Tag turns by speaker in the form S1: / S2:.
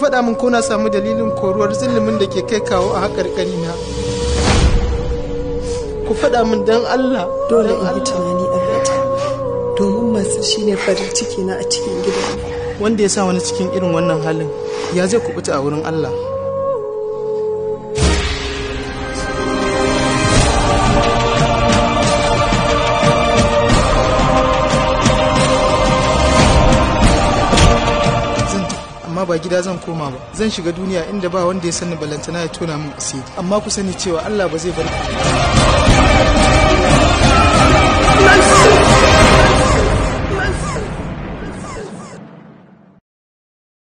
S1: faɗa min ko na samu dalilin koruwar zulumin da ke kai kawo a haƙarƙari na. Ku faɗa min don Allah.
S2: Dole in yi tunani a rata, domin masu shi ne farin ciki na a cikin gidan.
S1: Wanda ya sa wani cikin irin wannan halin ya zai kubuta a wurin Allah. Amma ba gida zan koma ba, zan shiga duniya inda ba wanda ya sani balantana ya tona min asiri. Amma ku sani cewa Allah ba zai bar ku.